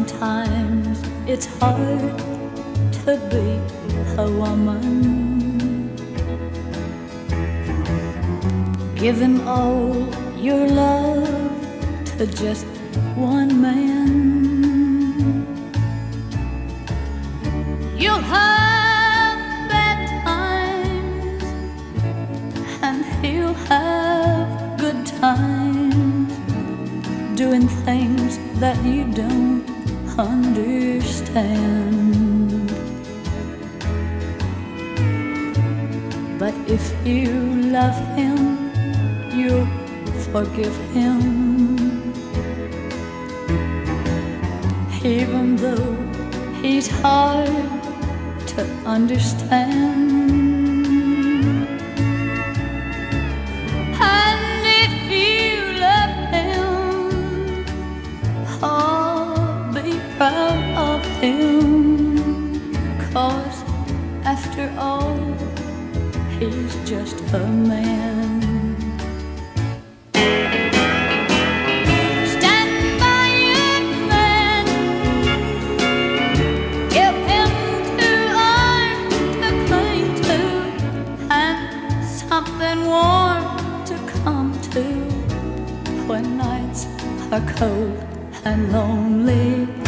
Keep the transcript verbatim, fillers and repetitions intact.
Sometimes it's hard to be a woman. Give him all your love to just one man. You'll have bad times and he'll have good times, doing things that you don't understand. But if you love him, you'll forgive him, even though he's hard to understand. And if you love him, oh, be proud of him, 'cause after all, he's just a man. Stand by your man, give him two arms to cling to, and something warm to come to when nights are cold and lonely.